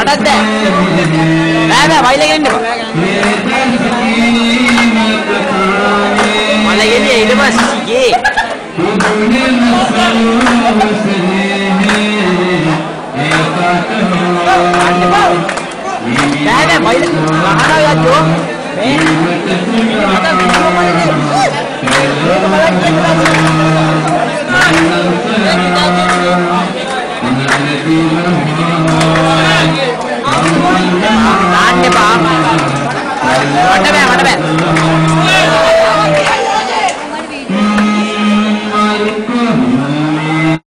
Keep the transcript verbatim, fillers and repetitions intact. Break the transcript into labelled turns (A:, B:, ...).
A: මටත් බෑ. බෑ බෑ වයිලගෙන ඉන්න බා. මල ගෙන්නේ ඊට පස්සේ ගේ. බෑ බෑ වයිල ගහනවා යද්දෝ. මේ අද විදියෝ මලනේ. මේක බලන්න